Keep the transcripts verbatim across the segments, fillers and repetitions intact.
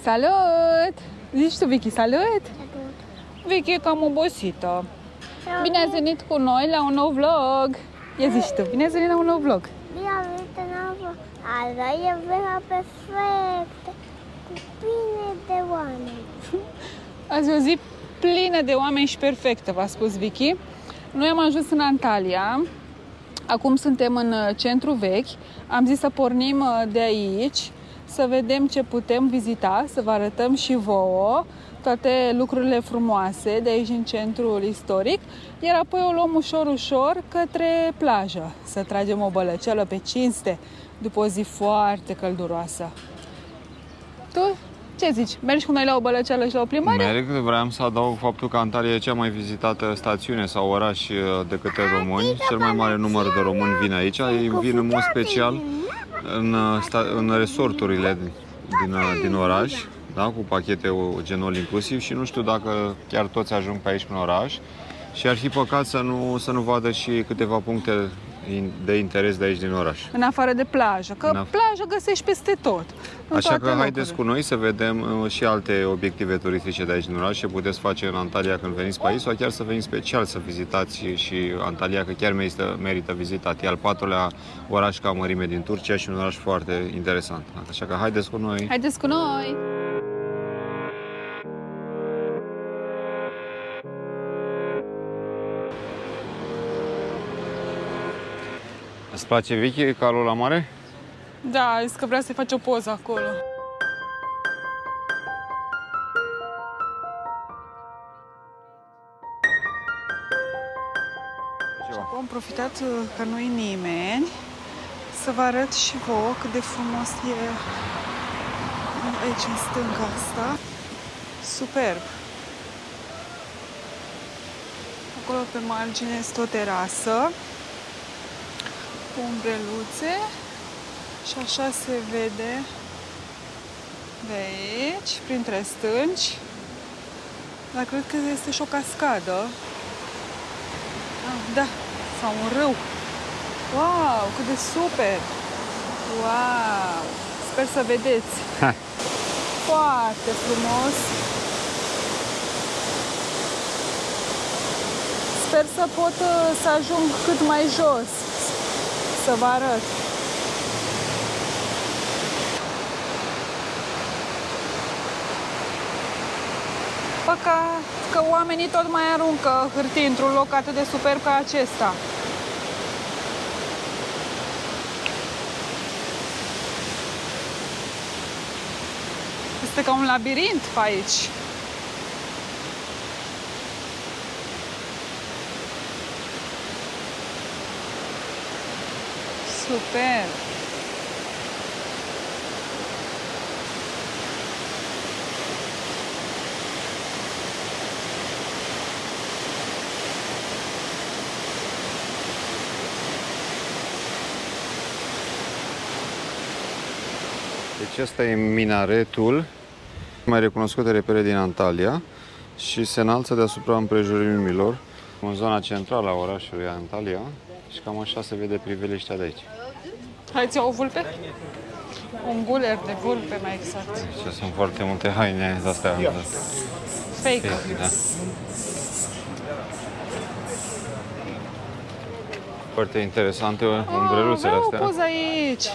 Salut! Zici tu, Vicky, salut! Salut! Vicky e cam obosită. Bine ați venit cu noi la un nou vlog! Ia zici tu, bine ați venit la un nou vlog! Bine ați venit la un nou vlog! Azi e vremea perfectă, cu pline de oameni. Azi e o zi plină de oameni și perfectă, v-a spus Vicky. Noi am ajuns în Antalya. Acum suntem în centru vechi. Am zis să pornim de aici, să vedem ce putem vizita, să vă arătăm și vouă toate lucrurile frumoase de aici în centrul istoric, iar apoi o luăm ușor, ușor către plajă, să tragem o bălăceală pe cinste după o zi foarte călduroasă. Tu ce zici? Mergi cu noi la o bălăceală și la o plimbare? Merg, vreau să adaug faptul că Antalya e cea mai vizitată stațiune sau oraș de către români. Cel mai mare număr de români vin aici. Ei vin în mod special în, în resorturile din, din oraș, da? Cu pachete genul inclusiv, și nu știu dacă chiar toți ajung pe aici în oraș. Și ar fi păcat să nu, să nu vadă și câteva puncte de interes de aici din oraș. În afară de plajă, că plajă găsești peste tot. Așa că haideți cu noi să vedem și alte obiective turistice de aici din oraș, ce puteți face în Antalya când veniți pe aici, sau chiar să veniți special să vizitați și Antalya, că chiar merită, merită vizitat. E al patrulea oraș ca mărime din Turcia și un oraș foarte interesant. Așa că haideți cu noi! Haideți cu noi! Îți place, Vicky, calul la mare? Da, zis că vrea să-i faci o poză acolo. Și acum am profitat că nu-i nimeni să vă arăt și vouă cât de frumos e aici în stânga asta. Superb! Acolo pe margine este o terasă cu umbreluțe și așa se vede de aici, printre stânci. Dar cred că este și o cascadă. Ah, da, sau un râu. Wow, cât de super! Wow! Sper să vedeți. Ha. Foarte frumos. Sper să pot să ajung cât mai jos, să vă arăt. Păcat că oamenii tot mai aruncă hârtii într-un loc atât de superb ca acesta. Este ca un labirint pe aici. Super! Deci ăsta e minaretul mai recunoscut de repere din Antalya și se înalță deasupra împrejurimilor în zona centrală a orașului Antalya și cam așa se vede priveliștea de aici. Hai, ți-o o vulpe? Un guler de vulpe, mai exact. Deci sunt foarte multe haine de-astea. Fake. Fake, da. Foarte interesante umbreluțele astea. Vreau o poză aici.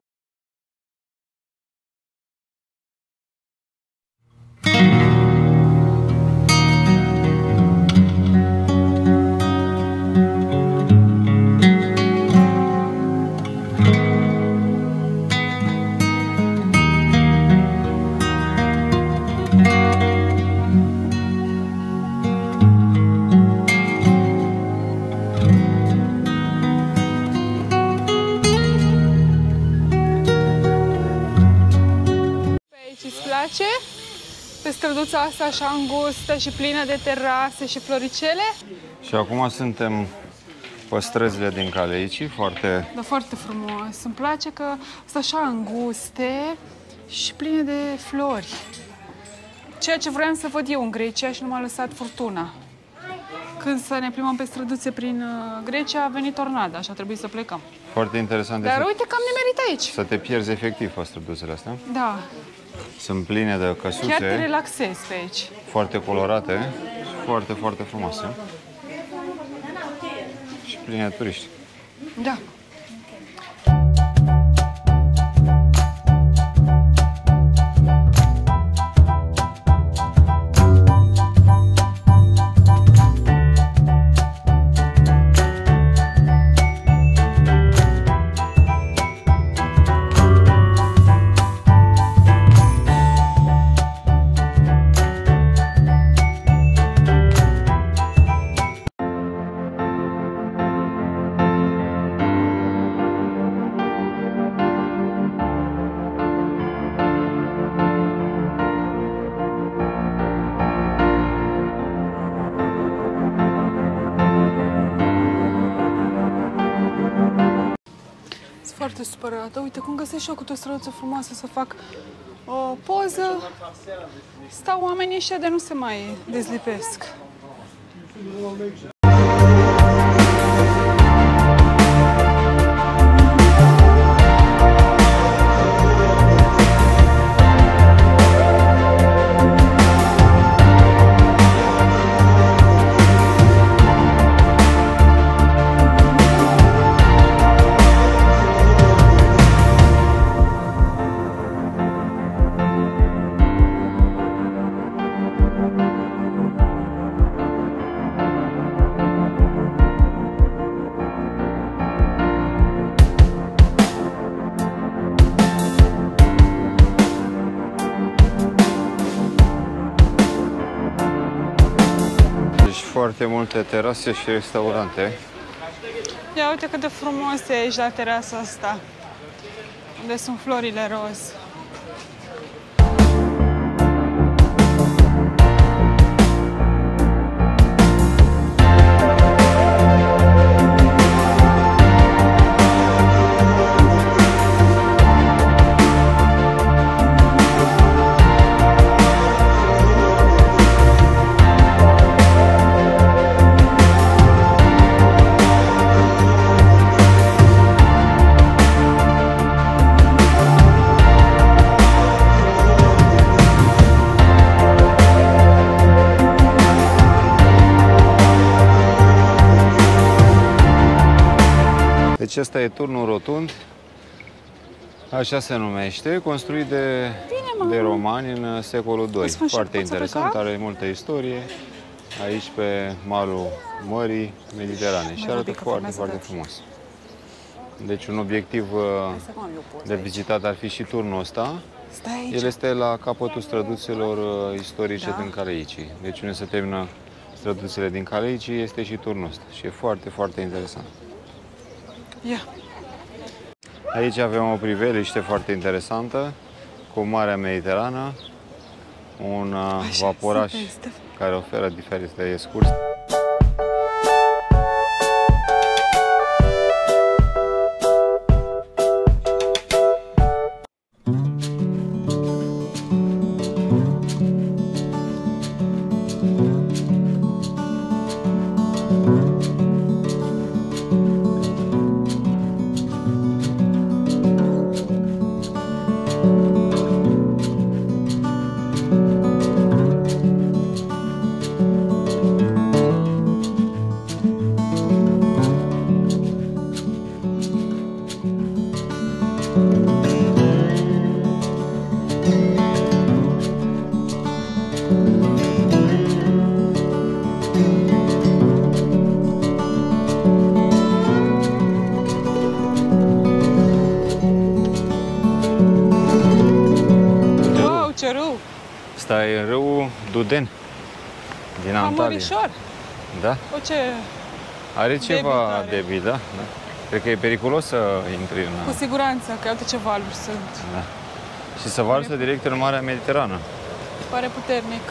Pe străduța asta așa îngustă și plină de terase și floricele. Și acum suntem pe străzile din Kaleiçi, foarte... Da, foarte frumos. Îmi place că sunt așa înguste și pline de flori. Ceea ce vreau să văd eu în Grecia și nu m-a lăsat furtuna. când să ne plimbăm pe străduțe prin Grecia, a venit tornada și a trebuit să plecăm. Foarte interesant. Dar de uite că am nimerit aici. Să te pierzi efectiv pe străduțele astea. Da. Sunt pline de căsuțe. Chiar te relaxezi pe aici. Foarte colorate, foarte, foarte frumoase. Și pline de turiști. Da. Foarte supărată. Uite cum găsesc și eu cu o străduță frumoasă să fac o poză. Stau oamenii ăștia de nu se mai dezlipesc. Foarte multe terase și restaurante. Ia uite cât de frumos e aici la terasa asta, unde sunt florile roz. Deci ăsta e turnul rotund, așa se numește, construit de, de romani în secolul doi. Foarte interesant, are multă istorie, aici pe malul Mării Mediterane și arată foarte, foarte frumos. Deci un obiectiv de vizitat ar fi și turnul ăsta. El este la capătul străduțelor istorice da. din Caleicii. Deci unde se termină străduțele din Caleicii este și turnul ăsta și e foarte, foarte interesant. Yeah. Aici avem o priveliște foarte interesantă cu Marea Mediterană, un Așa, vaporaș care oferă diferite excursii. Asta e râul Duden din Antalya. Mărișor? Da. O ce Are ceva debit, da? da? Cred că e periculos să intri în... Cu siguranță, că uite ce valuri sunt. Da. Și să varsă direct în Marea Mediterană. Pare puternic.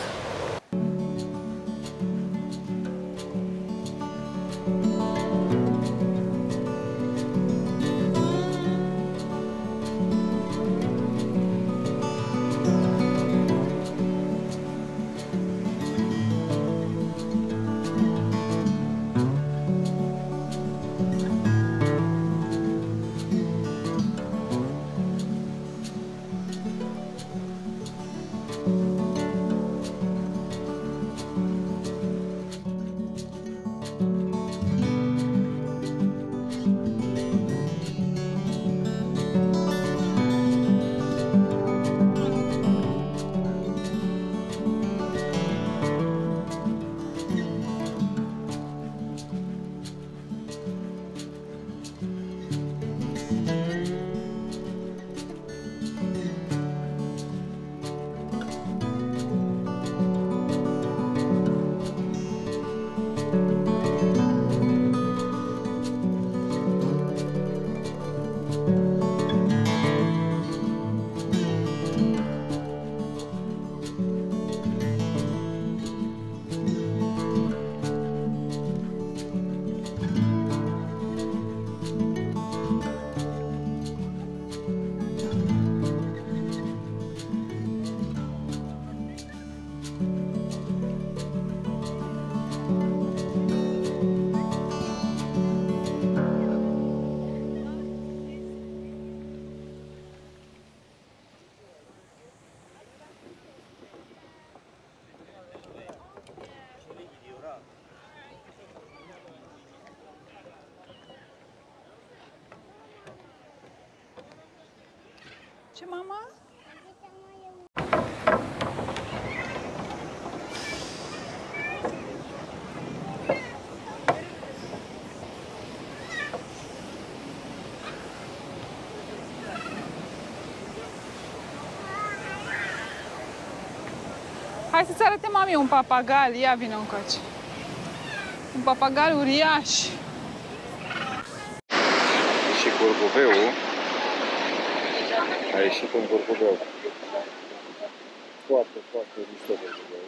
Ce, mama? Hai să-ți arate, mami, un papagal. Ia, vină încoace. Un papagal uriaș. Și curcubeul a ieșit un curcubeu. Foarte, foarte mișto curcubeu.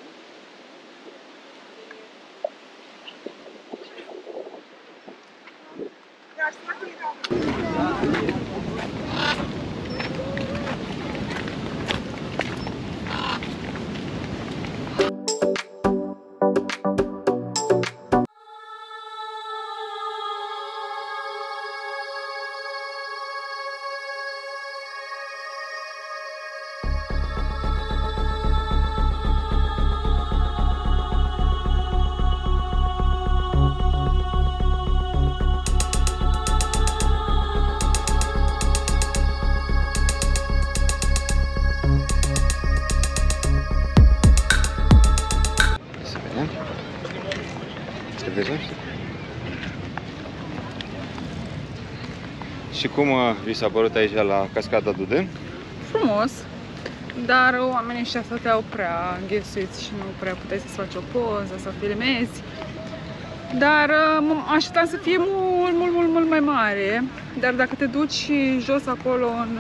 Și cum vi s-a părut aici la Cascada Duden? Frumos, dar oamenii ăștia stăteau prea înghesuiți și nu prea puteai să-ți faci o poză, să filmezi. Dar așteptam să fie mult, mult, mult, mult mai mare. Dar dacă te duci jos acolo în,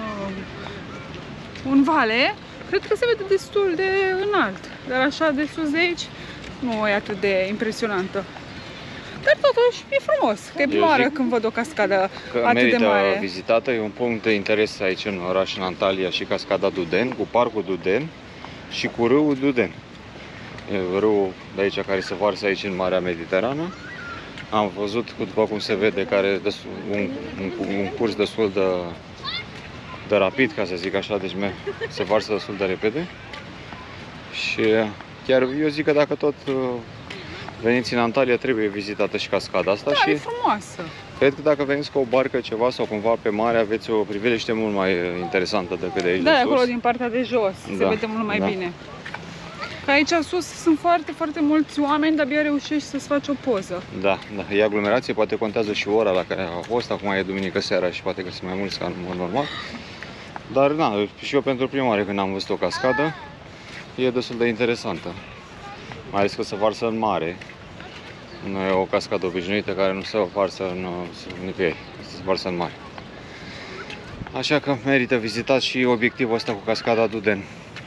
în vale, cred că se vede destul de înalt. Dar așa de sus de aici nu e atât de impresionantă. Dar totuși e frumos, că e prima oară când văd o cascadă atât de mare. Merită vizitată, e un punct de interes aici în oraș, în Antalya, și Cascada Duden, cu parcul Duden și cu râul Duden. E râul de aici care se varsă aici în Marea Mediterană. Am văzut, după cum se vede, că are un, un, un curs destul de, de rapid, ca să zic așa, deci se varsă destul de repede. Și chiar eu zic că dacă tot veniți în Antalya, trebuie vizitată și cascada asta. Da, și e frumoasă. Cred că dacă veniți cu o barcă ceva sau cumva pe mare, aveți o priveliște mult mai interesantă decât de aici da, de sus. Da, acolo din partea de jos, da, se vede mult mai da. bine. Că aici sus sunt foarte, foarte mulți oameni, de-abia reușești să-ți faci o poză. Da, da, e aglomerație, poate contează și ora la care a fost, acum e duminică seara și poate că sunt mai mulți ca în mod normal. Dar, na, și eu pentru prima oară când am văzut o cascadă, e destul de interesantă. Mai ales că se varsă în mare. Nu e o cascadă obișnuită care nu se varsă în nicăieri, se varsă în mare. Așa că merită vizitat și obiectivul ăsta cu Cascada Duden.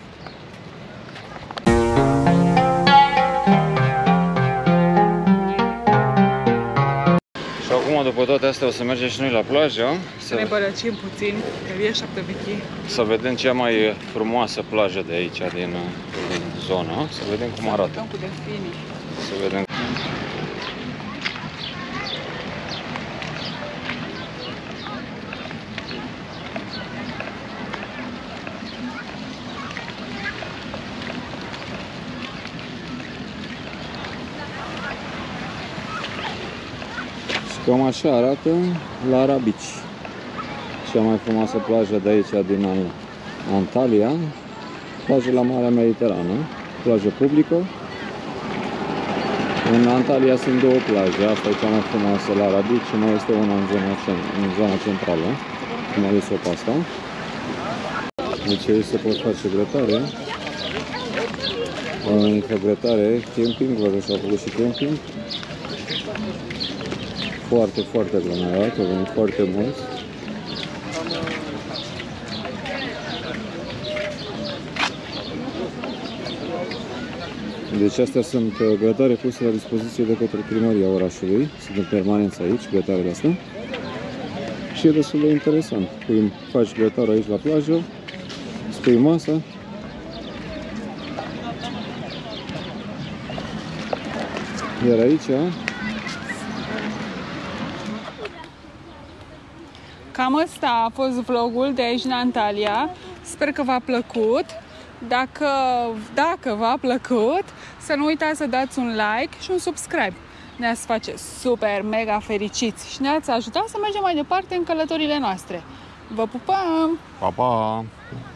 Și acum, după toate astea, o să mergem și noi la plajă. Să ne bărăcim puțin, că e șapte vechi. Să vedem cea mai frumoasă plajă de aici, din, din zonă. Să vedem cum arată. Cu delfinii. Să vedem. Cam așa arată Lara Beach, cea mai frumoasă plajă de aici, din Antalya, plajă la Marea Mediterană, plajă publică. În Antalya sunt două plaje, asta e cea mai frumoasă, Lara Beach, și mai este una în zona, în zona centrală, cum a ales-o pe asta. Deci aici se pot face grătare, infogrătare, camping, văd că s-au făcut și camping. Foarte, foarte aglomerat, au venit foarte mulți. Deci astea sunt grătare puse la dispoziție de către primăria orașului. Sunt în permanență aici, grătarele astea. Și e destul de interesant. Pui, faci grătarul aici la plajă, spui masa. Iar aici cam ăsta a fost vlogul de aici în Antalya. Sper că v-a plăcut. Dacă, dacă v-a plăcut, să nu uitați să dați un like și un subscribe. Ne-ați face super, mega fericiți și ne-ați ajutat să mergem mai departe în călătorile noastre. Vă pupăm! Pa, pa!